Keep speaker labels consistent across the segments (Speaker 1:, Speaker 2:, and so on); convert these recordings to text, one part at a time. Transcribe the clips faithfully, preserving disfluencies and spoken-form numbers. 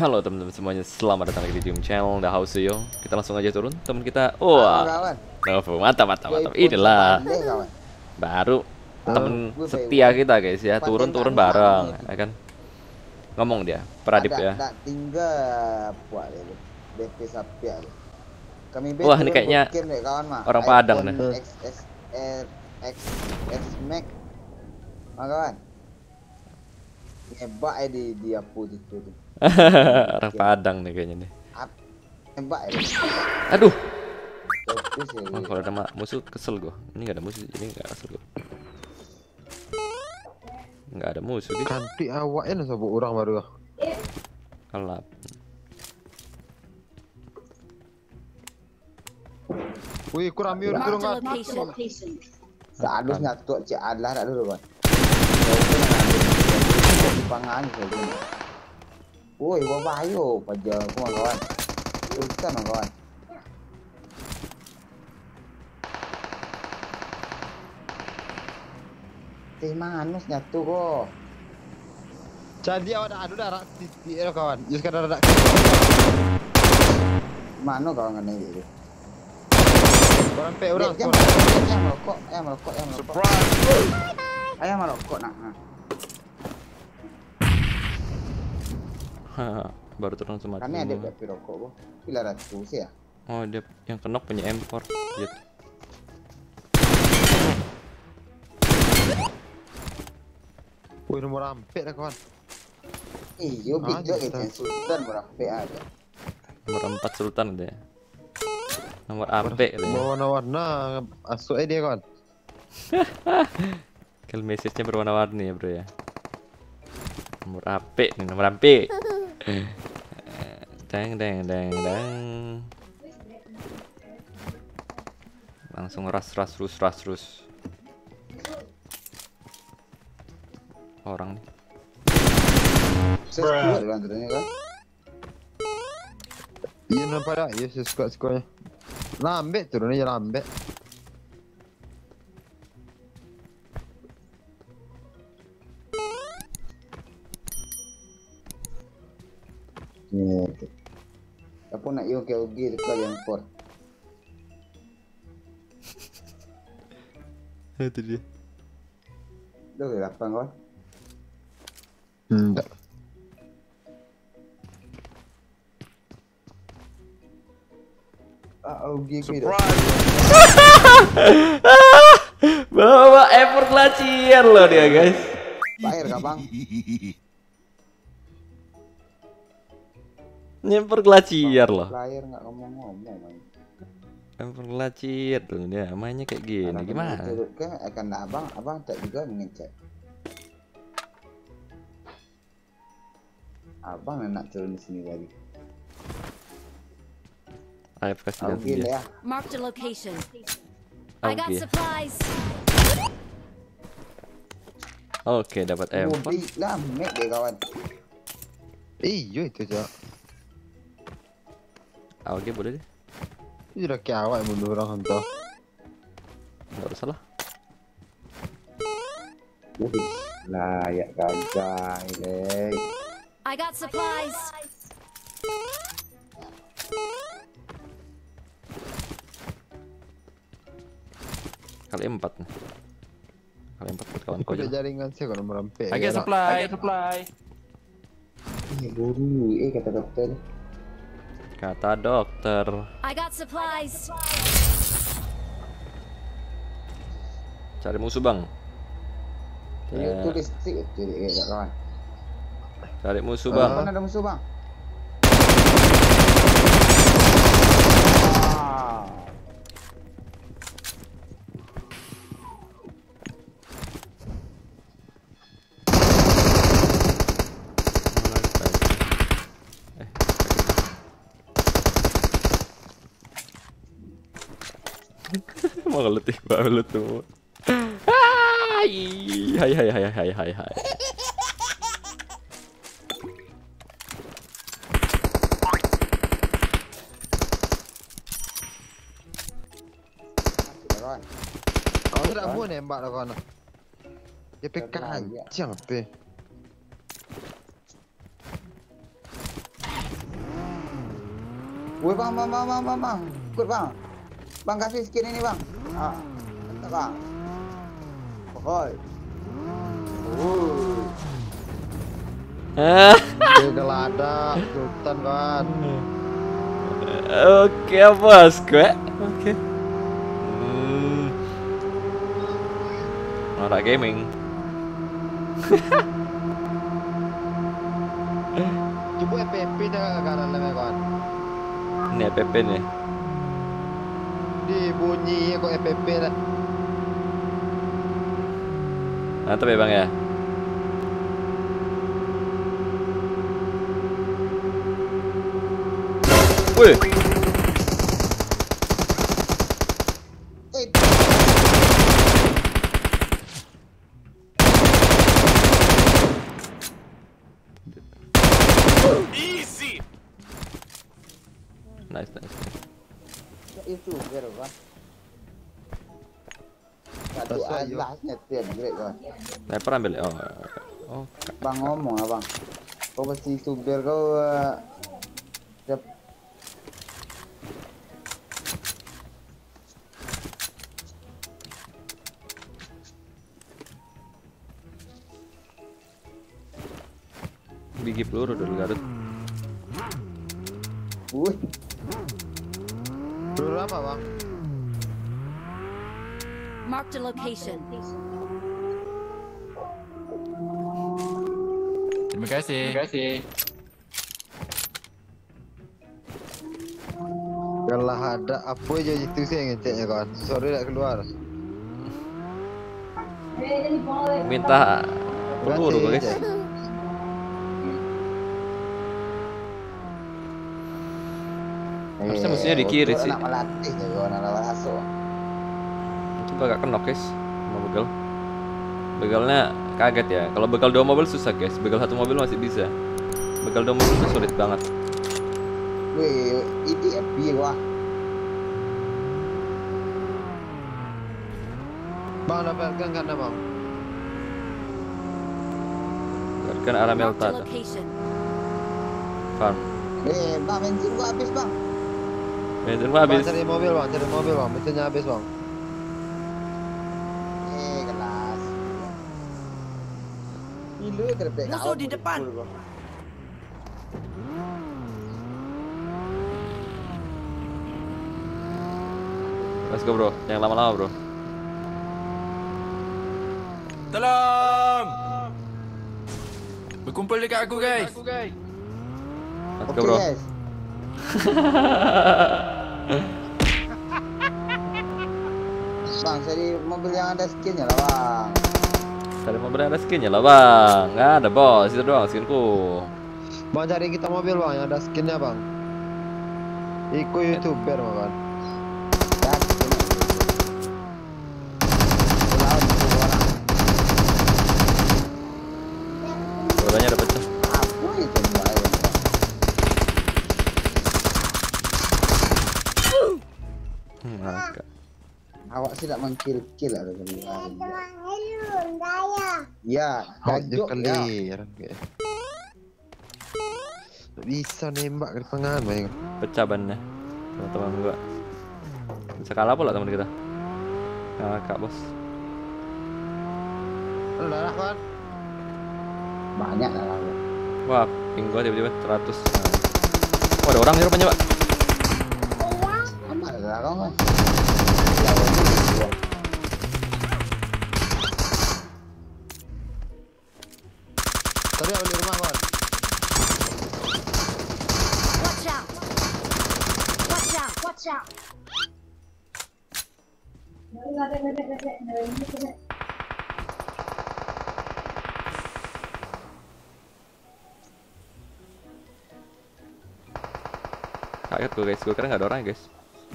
Speaker 1: Halo teman-teman semuanya, selamat datang lagi di Doom Channel The House Yo. Kita langsung aja turun, teman kita. Wah, Novo, mantap, mantap, mantap. Inilah baru temen setia kita guys ya, turun-turun bareng, ya kan? Ngomong dia, Pradip ya. Wah, ini kayaknya orang Padang nih.
Speaker 2: Kawan, hebat ya di di apa itu tuh.
Speaker 1: Orang Padang nih kayaknya nih.
Speaker 2: Hebat ya.
Speaker 1: Aduh. Oh, kalau ada musuh kesel gua. Ini nggak ada musuh, ini nggak kesel gua. Nggak ada musuh gitu.
Speaker 3: Kanti awaknya sabuk orang baru.
Speaker 1: Kelap.
Speaker 3: Wih, kurang miur kurang nggak.
Speaker 2: Seharusnya tuh cek adalah ada dulu kan. Pangan gitu. Woi, bawa ayo pajak semua kawan. Teruskan kawan. Teh manus nyatu kok.
Speaker 3: Jadi awak ada darah titik ya kawan. Just kada ada.
Speaker 2: Mana kawan kan ini?
Speaker 3: Orang pe orang.
Speaker 2: Ayam merokok, ayam merokok, ayam merokok. Ayam merokok nak.
Speaker 1: Baru turun semua.
Speaker 2: Kan ada berapa rokok kok? Pila ratus ya?
Speaker 1: Oh, dia yang kenok punya impor gitu.
Speaker 3: Wih, nomor rampek dah kawan.
Speaker 2: Iyo, bijak itu Sultan berapa ada?
Speaker 1: Nomor empat Sultan ada ya. Nomor A P ada ya.
Speaker 3: Warna-warna asuk dia kawan.
Speaker 1: Kalau message-nya berwarna-warni ya bro ya. Nomor A P nih, nomor A P. Dang dang dang dang. Langsung ras ras rus ras rus. Orang nih.
Speaker 2: Sesuatu lantarnya kan?
Speaker 3: Iya nampak dah, iya sesuka-sukanya. Lambat turunnya lambat.
Speaker 2: Nih. Apa nak yo ke ugi dekat yang port.
Speaker 1: Itu dia.
Speaker 2: Dah ke lapang kawan.
Speaker 3: Enggak.
Speaker 2: Ah, ugi ke.
Speaker 1: Bawa effort glacier loh dia guys.
Speaker 2: Bayar kah bang?
Speaker 1: Nyemper glacier loh.
Speaker 2: Layar nggak ngomong-ngomong.
Speaker 1: Nyemper glacier tuh dia mainnya kayak gini. Gimana?
Speaker 2: Kan akan abang, abang tak juga mengecek. Abang nak turun di sini lagi.
Speaker 1: Ayo kasih
Speaker 2: Oke ya.
Speaker 4: Mark the location. I got supplies.
Speaker 1: Oke, dapat M.
Speaker 2: Mobil lah, mek deh kawan.
Speaker 3: Iyo itu aja.
Speaker 1: Oke, boleh deh.
Speaker 3: Ini udah kayak awak yang bunuh orang hantar.
Speaker 1: Enggak usah lah.
Speaker 2: Wih, layak gajah ini.
Speaker 4: I got supplies.
Speaker 1: Kali empat nih. Kali empat buat kawan kau aja.
Speaker 3: Jaringan sih kalau nomor rampek.
Speaker 1: I get supply. I get supply.
Speaker 2: Ini buru, eh kata dokter.
Speaker 1: Kata dokter.
Speaker 4: I got supplies.
Speaker 1: Cari musuh bang.
Speaker 2: Ini tulis sih, jadi eh kawan.
Speaker 1: Cari musuh bang.
Speaker 2: Mana ada musuh bang?
Speaker 1: Mau letih banget tuh. Hai hai hai hai hai hai hai.
Speaker 3: Kau tidak mau nembak lah kawan. Dia pe kancang pe.
Speaker 2: Woi bang, bang, bang, bang, bang, bang, ikut bang, bang kasih skin ini bang. Ah, mantap bang. Oi. Wuh.
Speaker 1: Ah.
Speaker 3: Gelada, sultan kan.
Speaker 1: Oke bos, gue. Oke. Hmm. Norak gaming.
Speaker 3: Coba F P P dah karan lemah kawan.
Speaker 1: Ini F P P nih.
Speaker 3: Dibunyi kok F P P lah.
Speaker 1: Mantap ya bang ya. Wih.
Speaker 5: Easy.
Speaker 1: Nice, nice.
Speaker 2: Itu biar bang. Satu alas nyetir great bang.
Speaker 1: Sniper ambil. Oh. Oh.
Speaker 2: Bang ngomong lah bang. Kau pasti supir kau. Uh,
Speaker 1: Bigi peluru dulu Garut.
Speaker 2: Wuih.
Speaker 3: Peluru apa bang?
Speaker 4: Mark the location.
Speaker 5: Terima kasih. Terima kasih.
Speaker 3: Kalau ada apa aja itu sih ngeceknya kawan. Sorry tak keluar.
Speaker 1: Minta peluru guys. Harusnya mestinya di kiri sih.
Speaker 2: Nak melatih je kau nak lawan aso.
Speaker 1: Coba gak kena guys sama begal. Begalnya kaget ya. Kalau begal dua mobil susah guys. Begal satu mobil masih bisa. Begal dua mobil itu sulit banget.
Speaker 2: Wih, ini F B wah.
Speaker 3: Bang dapatkan kan bang?
Speaker 1: Dapatkan arah
Speaker 4: Mark the
Speaker 1: Melta.
Speaker 4: location.
Speaker 1: Farm.
Speaker 2: Eh, bang bensin gua habis bang.
Speaker 1: Bensin gua habis.
Speaker 3: Bang, cari mobil bang, cari mobil bang. Bensinnya habis bang.
Speaker 2: Eh, kelas. Ilu terpek.
Speaker 5: Musuh di depan.
Speaker 1: Let's go bro. Jangan lama-lama bro.
Speaker 5: Tolong. Berkumpul dekat aku guys.
Speaker 1: Let's go
Speaker 2: Oke
Speaker 1: bro.
Speaker 2: guys. Bang, cari mobil yang ada skinnya lah bang.
Speaker 1: Cari mobil yang ada skinnya lah bang. Nggak ada bos. Itu doang skinku.
Speaker 3: Bang cari kita mobil bang yang ada skinnya bang. Ikut youtuber bang.
Speaker 2: Ya, skin. Lawan itu orang.
Speaker 1: Bolanya udah pecah.
Speaker 2: Apa itu mbak?
Speaker 1: Hmm, agak.
Speaker 2: Awak sih tak mengkill-kill ada kali. Ya,
Speaker 3: Hajuk
Speaker 2: gajuk
Speaker 3: kali.
Speaker 2: ya.
Speaker 3: Bisa nembak ke tengah bang.
Speaker 1: Pecah bannya. Teman-teman gua. Bisa kalah pula teman kita. Kakak bos.
Speaker 3: Darah kan?
Speaker 2: Banyak lah lah.
Speaker 1: Wah, ping gua tiba-tiba seratus. Nah. Oh, ada orang di rupanya, Pak.
Speaker 2: Amat lah kau kan.
Speaker 3: Tadi aku di rumah kawan.
Speaker 4: Watch out. Watch out. Watch out.
Speaker 1: Kaget gue guys, gue kira nggak ada orang ya guys.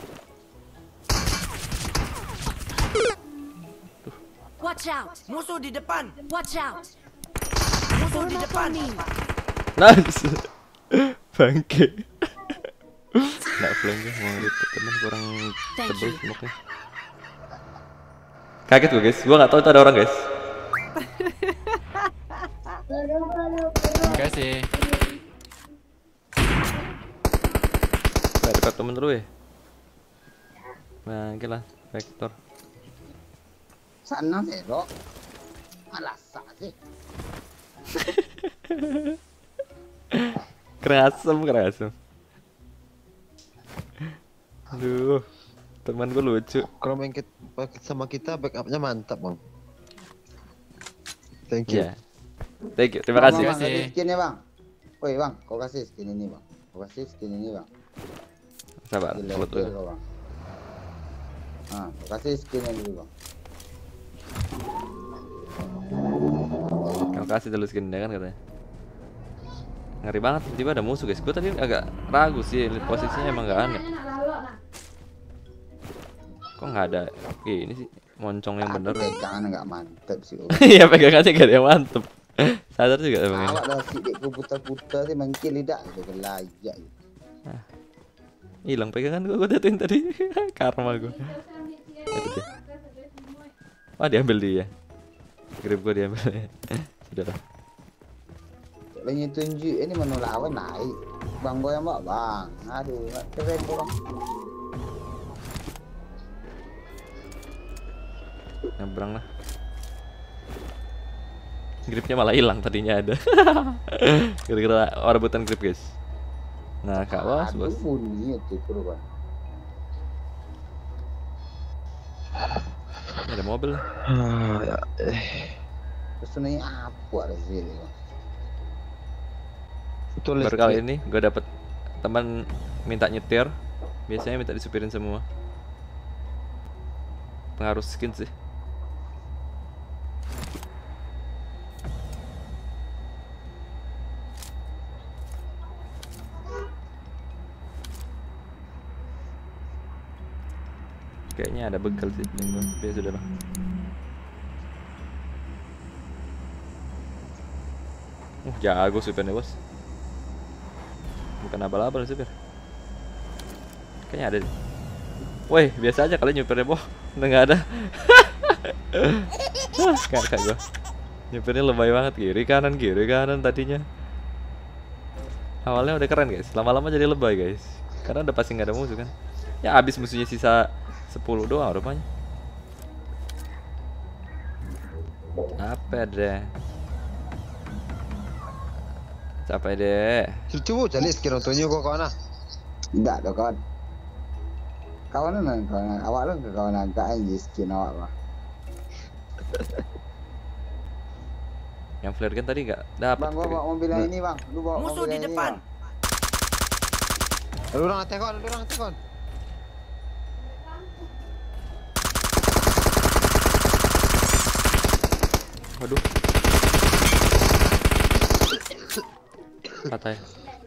Speaker 4: Watch out.
Speaker 5: Musuh di depan.
Speaker 4: Watch out.
Speaker 5: Musuh di depan.
Speaker 1: Nice. Bangke. Nggak flank gue, mau ngeliat temen kurang
Speaker 4: Thank
Speaker 1: tebel
Speaker 4: you.
Speaker 1: smoke-nya. Kaget gue guys, gue nggak tahu itu ada orang guys.
Speaker 5: Terima kasih.
Speaker 1: Kayak dekat temen dulu ya. Nah, lah vektor.
Speaker 2: Sana sih, Dok. Malas sih.
Speaker 1: Kerasem, kerasem. Aduh, teman gue lucu.
Speaker 3: Kalau main kit sama kita backupnya mantap bang. Thank you.
Speaker 1: Yeah. Thank you, terima
Speaker 2: Bang,
Speaker 1: kasih.
Speaker 2: bang, kasih skin ya bang. Woi bang, kau kasih skin ini bang. Kau kasih skin ini bang.
Speaker 1: Sabar,
Speaker 2: Gila,
Speaker 1: sabar dulu.
Speaker 2: gila, bang. Nah, kau kasih skin ini dulu bang.
Speaker 1: Kau kasih dulu skinnya kan katanya. Ngeri banget, tiba-tiba ada musuh guys. Gue tadi agak ragu sih, posisinya emang gak aneh. Kok nggak ada ini sih, moncong yang bener.
Speaker 2: Pegangan nggak mantep sih.
Speaker 1: Iya pegangannya gak ada yang mantep. Sadar juga emang.
Speaker 2: Awak dah sidik ku putar-putar sih mengkil lidah itu layak.
Speaker 1: Hilang pegangan gue, gue jatuhin tadi. Karma gue. Itu dia. Wah diambil dia. Grip gue diambil. Sudah lah.
Speaker 2: Lagi tunjuk ini menolak awan naik. Bang goyang mbak bang. Aduh, keren bang.
Speaker 1: Nyebrang lah. Gripnya malah hilang tadinya ada. Gara-gara rebutan grip guys. Nah kak was bos.
Speaker 2: Bunyi itu kurban.
Speaker 1: Ada mobil.
Speaker 3: Ah, ya.
Speaker 2: Terus ini apa ada sih?
Speaker 3: Betul.
Speaker 1: Baru kali ini gue dapet teman minta nyetir. Biasanya minta disupirin semua. Pengaruh skin sih. Kayaknya ada bekal sih, tapi ya sudah lah. Uh, jago supirnya bos. Bukan abal-abal supir. Kayaknya ada deh. Woi, biasa aja kalian nyupirnya boh. Udah nggak ada. Kakak gua. Nyupirnya lebay banget, kiri kanan kiri kanan tadinya. Awalnya udah keren guys, lama-lama jadi lebay guys. Karena udah pasti nggak ada musuh kan. Ya habis musuhnya sisa sepuluh doang rupanya. Apa deh? Capek deh.
Speaker 3: Coba cari skin nontonnya kok kawan ah.
Speaker 2: Enggak dong kawan. Kawan mana kawan? Awak lu ke kawan agak aja skin awak lah.
Speaker 1: Yang flare kan tadi nggak dapat.
Speaker 2: Bang, gua bawa mobil yang ini bang. Lu bawa
Speaker 5: Musuh
Speaker 2: mobil
Speaker 5: di
Speaker 2: yang ini,
Speaker 5: depan.
Speaker 2: Bang.
Speaker 3: Lu orang tekon, lu orang tekon.
Speaker 1: Waduh. Patah ya.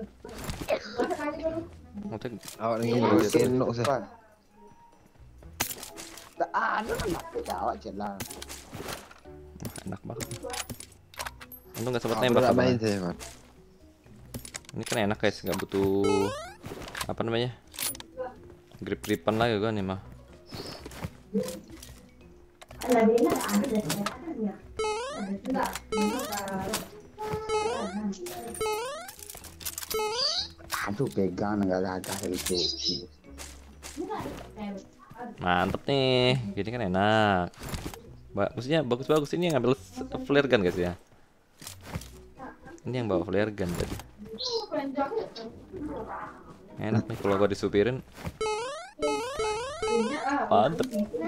Speaker 1: Ngotek.
Speaker 3: Awak lagi skin nok sih.
Speaker 2: Tak ada nak kita awak celah.
Speaker 1: Wah, enak banget. Untung nggak sempat
Speaker 3: Aku
Speaker 1: nembak.
Speaker 3: udah
Speaker 1: sama.
Speaker 3: main sih, man.
Speaker 1: Ini kan enak guys, nggak butuh apa namanya, grip-gripan lagi kan nih mah.
Speaker 2: Aduh pegang nggak ada itu.
Speaker 1: Mantep nih, gini kan enak. Bagusnya bagus-bagus ini yang ngambil flare gun guys ya. Ini yang bawa flare gun tadi. Enak nih kalau gua disupirin. Mantep.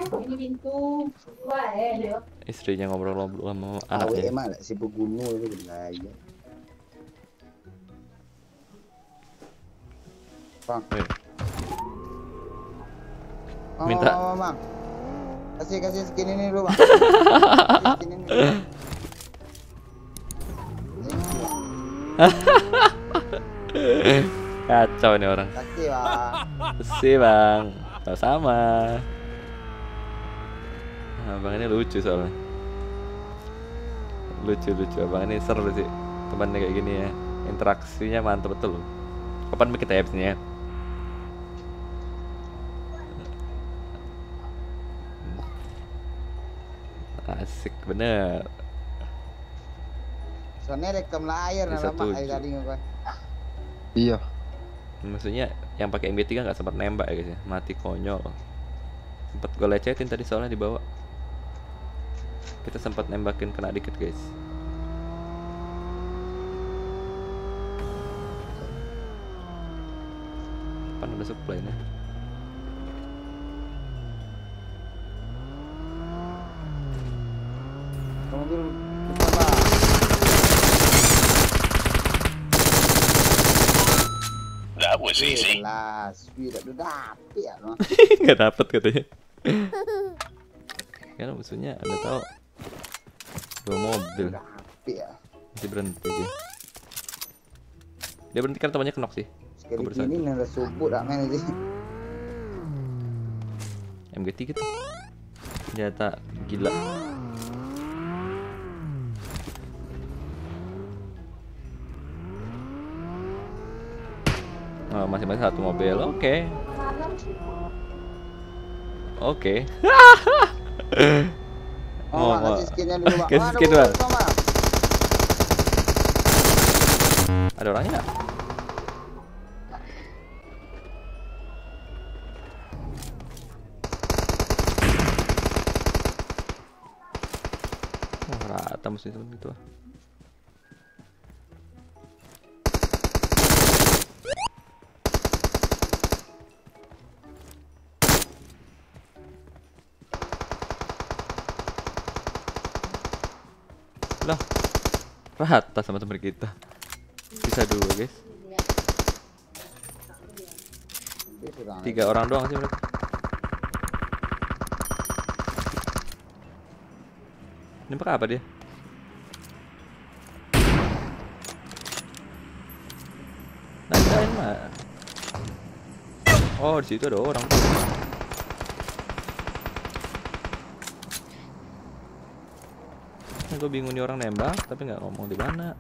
Speaker 1: Istrinya ngobrol-ngobrol sama anaknya.
Speaker 2: Awe emang si pegunu itu gila. Bang.
Speaker 1: Eh,
Speaker 2: Bang,
Speaker 1: Minta.
Speaker 2: Bang, bang, bang. Kasih kasih skin ini dulu bang. Kasih skin ini dulu.
Speaker 1: Kacau nih orang.
Speaker 2: Kasih bang.
Speaker 1: Kasih bang. Sama-sama. Abang ini lucu soalnya. Lucu-lucu abang ini seru sih. Temannya kayak gini ya. Interaksinya mantap betul. Kapan kita apps-nya? Asik bener.
Speaker 2: Soalnya rekam layar
Speaker 1: Bisa
Speaker 2: nama
Speaker 1: tujuh.
Speaker 2: kali tadi nggak kan?
Speaker 3: Iya.
Speaker 1: Maksudnya yang pakai M G tiga nggak sempat nembak ya guys ya, mati konyol. Sempat gue lecetin tadi soalnya dibawa. Kita sempat nembakin kena dikit guys. Depan ada supply nih.
Speaker 2: Mobil depan bang.
Speaker 6: That was easy.
Speaker 2: Jelas, tidak dapet ya no.
Speaker 1: Nggak dapet katanya. Karena musuhnya anda tahu dua mobil.
Speaker 2: Dapet ya.
Speaker 1: Masih berhenti dia. Dia berhenti kan temannya kenok sih.
Speaker 2: Sekali ini nanda subuh tak main sih.
Speaker 1: M G tiga tuh. Senjata gila. Oh, masing-masing satu mobil. Oke. Okay. Oke. Okay.
Speaker 2: Oh,
Speaker 1: mau
Speaker 2: kasih skinnya dulu, Bang.
Speaker 1: Kasih skin, Bang. Ada orangnya nggak? Oh, rata musuh itu gitu. Lah, rata sama teman kita. Bisa dua guys. Tiga orang doang sih mereka. Nembak apa dia? Nandain mah. Oh, di situ ada orang. Gue bingung nih orang nembak tapi nggak ngomong di mana.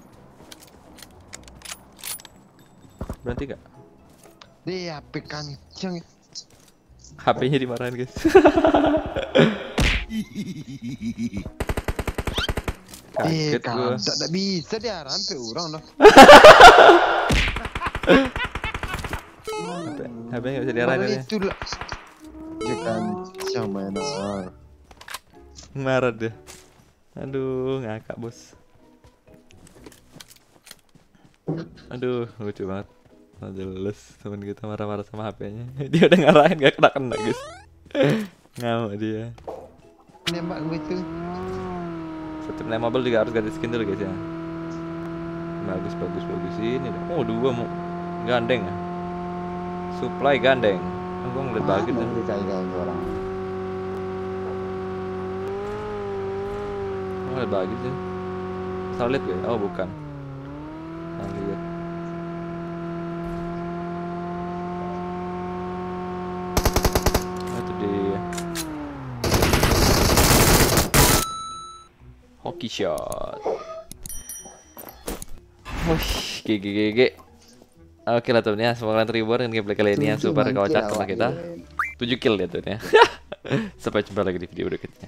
Speaker 1: Berhenti gak?
Speaker 3: Dia H P kanceng.
Speaker 1: H P-nya dimarahin guys.
Speaker 3: Eh,
Speaker 1: Kaget gua.
Speaker 3: tak bisa dia rampe orang dah.
Speaker 1: H P nggak bisa diarahin ya.
Speaker 3: Itu lah. Dia kanceng mainan.
Speaker 1: Marah deh. Aduh, ngakak bos. Aduh, lucu banget. Nggak jelas temen kita marah-marah sama H P-nya. Dia udah ngarahin gak kena-kena guys. Ngamuk dia.
Speaker 3: Nembak gitu.
Speaker 1: Setiap naik mobil juga harus ganti skin dulu guys ya. Bagus, bagus, bagus ini. Oh, dua mau gandeng ya. Supply gandeng. Gue ngeliat bagus dah.
Speaker 2: orang.
Speaker 1: Oh, ada bagus ya. Salah lihat gue. Oh, bukan. Salah lihat. Oh, itu dia. Hockey shot. Wush, G G G G. Oke lah temen ya, semoga kalian terhibur dengan gameplay kali ini yang super kocak sama kita. tujuh kill ya tuh ya. Sampai jumpa lagi di video berikutnya.